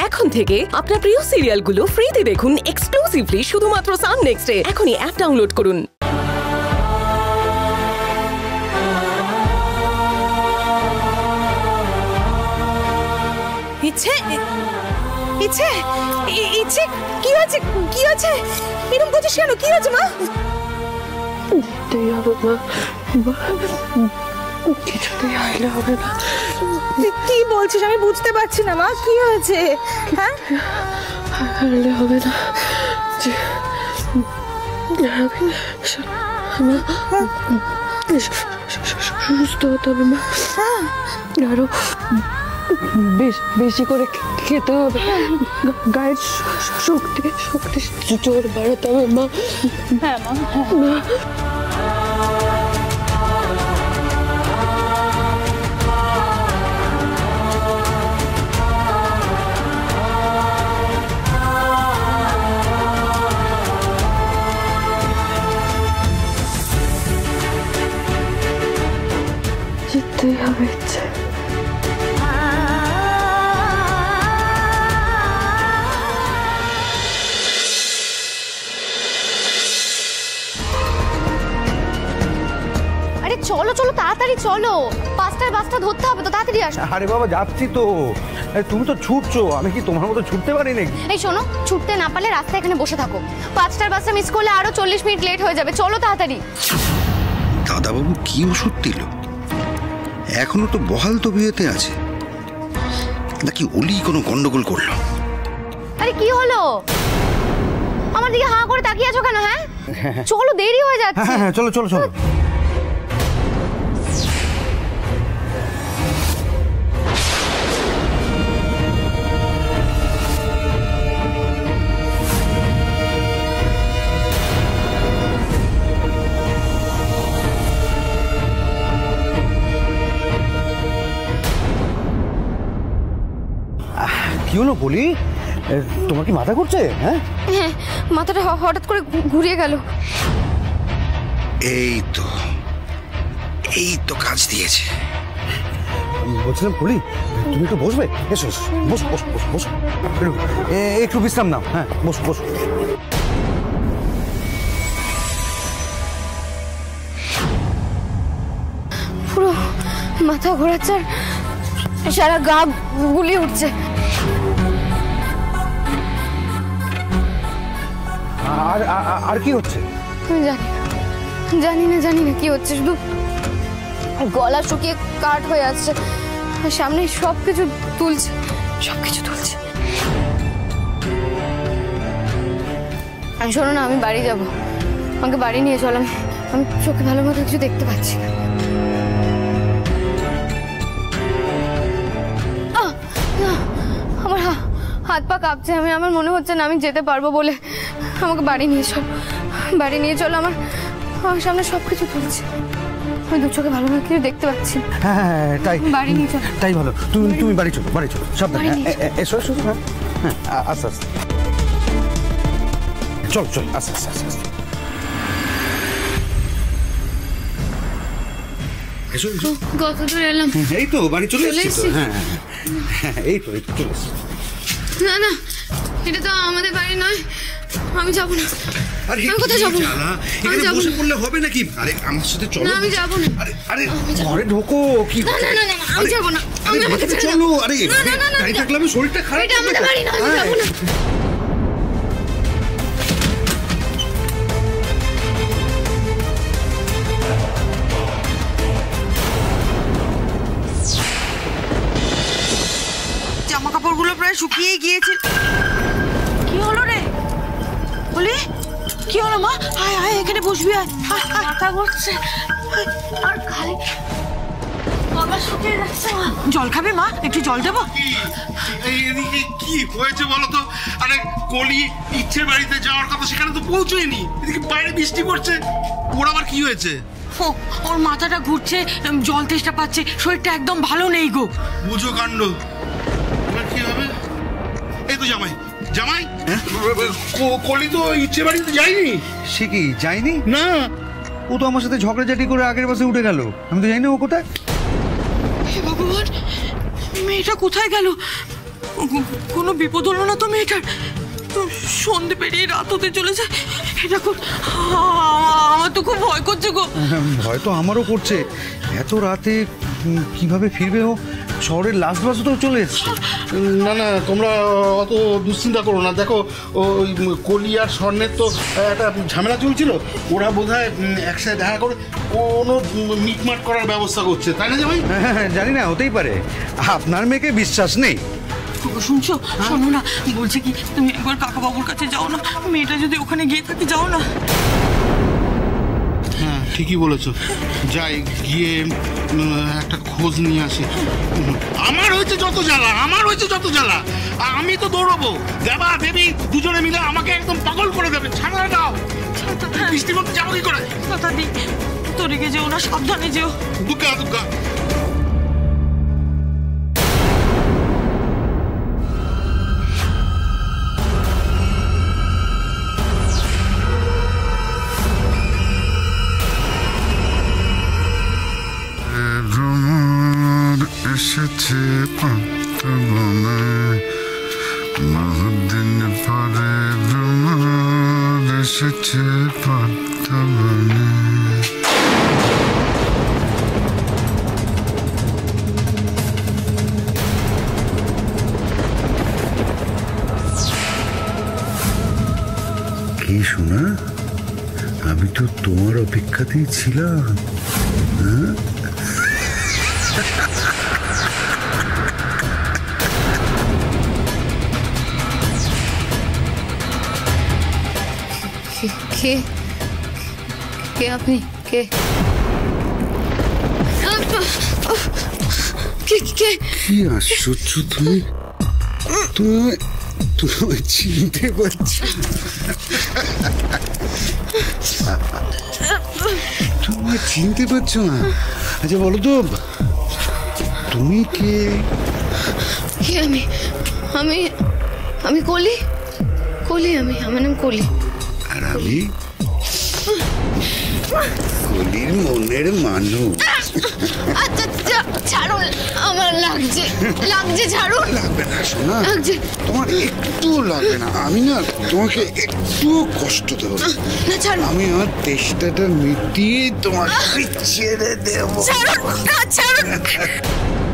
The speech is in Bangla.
এখন থেকে আপনার প্রিয় সিরিয়ালগুলো ফ্রিতে দেখুন এক্সক্লুসিভলি শুধুমাত্র সান নেক্সটে। এখনই অ্যাপ ডাউনলোড করুন। ইচ্ছে ইচ্ছে ইচ্ছে কি আছে কি আছে এরকম করছিস কেন? কি আছে মা? কিছুতেই আইলে হবে না। কি বলছিস? আমি বুঝতে পারছি না মা, কি হয়েছে? হ্যাঁ, আইলে হবে না। সুস্থ হতে হবে মা, আরো বেশি করে খেতে হবে, গায়ের শক্তি জোর বাড়াতে হবে মা। হ্যাঁ মা, যেতেই হবে ইচ্ছে। চলো চলো তাড়াতাড়ি চলো, 5টার বাসটা ধরতে হবে তো, তাড়াতাড়ি আসো। আরে বাবা যাচ্ছি তো। তুমি তো ছুটছো, আমি কি তোমার মতো ছুটতে পারি নাকি? এই শোনো, ছুটতে না পারলে রাস্তায় এখানে বসে থাকো। 5টার বাসটা মিস করলে আরো 40 মিনিট লেট হয়ে যাবে। চলো তাড়াতাড়ি। দাদাবাবু কি ওষুধ দিল? এখনো তো বহাল তো বিয়েতে আছে, নাকি ওলি কোনো গন্ডগোল করলো? আরে কি হলো? আমার দিকে হাঁ করে তাকিয়ে আছো কেন? হ্যাঁ চলো, দেরি হয়ে যাচ্ছে। হ্যাঁ চলো চলো চলো। কি হলো বলি, তোমার কি মাথা ঘুরছে? হ্যাঁ হ্যাঁ, মাথাটা হঠাৎ করে ঘুরিয়ে গেল। এই তো কাজ দিয়েছে। বলছিলাম বলি, তুমি একটু বসবে? এসো এসো, বসো বসো বসো বসো, একটু বিশ্রাম নাও। হ্যাঁ বসো বসো। পুরো মাথা ঘোরাচ্ছে আর সারা গা গুলিয়ে উঠছে। আর কি হচ্ছে? জানি না কি হচ্ছে, শুধু গলা শুকিয়ে কাঠ হয়ে আসছে, সামনে সবকিছু তুলছে। শোনো না, আমি বাড়ি যাব, আমাকে বাড়ি নিয়ে চলো। আমি চোখে ভালো মতো কিছু দেখতে পাচ্ছি না। আমার হাত পা কাঁপছে, আমার মনে হচ্ছে না আমি যেতে পারবো বলে। আমাকে বাড়ি নিয়ে চলো। আমার সামনে সবকিছু তুলছে, আমি দু চোখে ভালো কিছু দেখতে পাচ্ছি। হ্যাঁ তাই, বাড়ি নিয়ে চলো। তাই ভালো। তুমি বাড়ি চলো, সাবধানে। এসো এসো। হ্যাঁ আস্তে আস্তে চল আস্তে আস্তে। এসো কত দূর এলাম? এই তো বাড়ি চলে এসেছি। হ্যাঁ এই তো চলে এসেছি। না এটা তো আমাদের বাড়ি নয়, আমি যাবো না। আমি কোথায় যাবো? এখানে বসে পড়লে হবে নাকি? আরে আমার সাথে চলো। আমি যাবো না। আরে ঘরে ঢোকো। কি না আমি যাবো না। চলো। আরে গাড়ি থাকলে আমি শরীরটা খারাপ। এটা আমাদের বাড়ি নয়, আমি যাবো না। জামা কাপড়গুলো প্রায় শুকিয়ে গিয়েছে। কি হলো রে বলি? কি হলো মা? আয় আয়, এখানে বসবি। আয়, মাথা ঘুরছে আর খালি গলা শুকিয়ে যাচ্ছে। জল খাবে মা? একটু জল দেবো? এদিকে কি হয়েছে বলো তো? আরে কলি ইচ্ছে বাড়িতে যাওয়ার কথা, সেখানে তো পৌঁছয়নি। এদিকে বাইরে বৃষ্টি পড়ছে, ওর আবার কি হয়েছে? ওর মাথাটা ঘুরছে, জল তেষ্টা পাচ্ছে, শরীরটা একদম ভালো নেই গো। বুঝো কাণ্ড। এবার কি হবে? এই তো জামাই কলি তো ইচ্ছে বাড়িতে যায়নি। সে কি যায়নি? না, ও তো আমার সাথে ঝগড়াঝাটি করে আগের বাসে উঠে গেল। আমি তো জানি না ও কোথায়। হে ভগবান, মেয়েটা কোথায় গেল? কোনো বিপদ হলো না তো মেয়েটার? সন্ধে পেরিয়ে রাত হতে চলেছে, এটা আমার তো খুব ভয় করছে গো। ভয় তো আমারও করছে। এত রাতে কিভাবে ফিরবে ও? শহরের লাস্ট বাসও তো চলে এসছে। না না, তোমরা অত দুশ্চিন্তা করো না। দেখো ওই কলি আর স্বর্ণের তো একটা ঝামেলা চলছিল, ওরা বোধহয় একসাথে দেখা করে কোনো মিটমাট করার ব্যবস্থা করছে, তাই না জামাই? হ্যাঁ, জানি না, হতেই পারে। আপনার মেয়েকে বিশ্বাস নেই? শুনছো? শোনো না, বলছি কি তুমি একবার কাকাবাবুর কাছে যাও না, মেয়েটা যদি ওখানে গিয়ে থাকে, যাও না। হ্যাঁ, ঠিকই বলেছো, যাই গিয়ে একটা খোঁজ নিয়ে আসি। আমার হয়েছে যত জ্বালা, আমি তো দৌড়বো। দেবা দেবী দুজনে মিলে আমাকে একদম পাগল করে দেবে। ছাড়া দাও, বৃষ্টির মধ্যে যাবো কি করে? দাদি তো রেগে যেও না, সাবধানে যেও। দুগ্গা এসেছে পান্তবনে, বহুদিন পরে ভ্রমণ এসেছে পান্তবনে। কি শোনা, আমি তো তোমার অপেক্ষাতেই ছিলাম। হ্যাঁ, কে আপনি? কে? কি আশ্চর্য, তুমি চিনতে পারছি? তোমায় চিনতে পারছো না? আচ্ছা বলো তো, তুমি কে? আমি কলি। আমার নাম কলি। আর আমি কলির মনের মানুষ। আচ্ছা ছাড়ুন, আমার লাগছে, ছাড়ুন। লাগবে না সোনা, তোমার একটু লাগবে না। আমি না তোমাকে একটু কষ্ট দেবো না, আমি আমার তেষ্টাটা মিটিয়ে তোমাকে ছেড়ে দেবো। ছাড়ুন।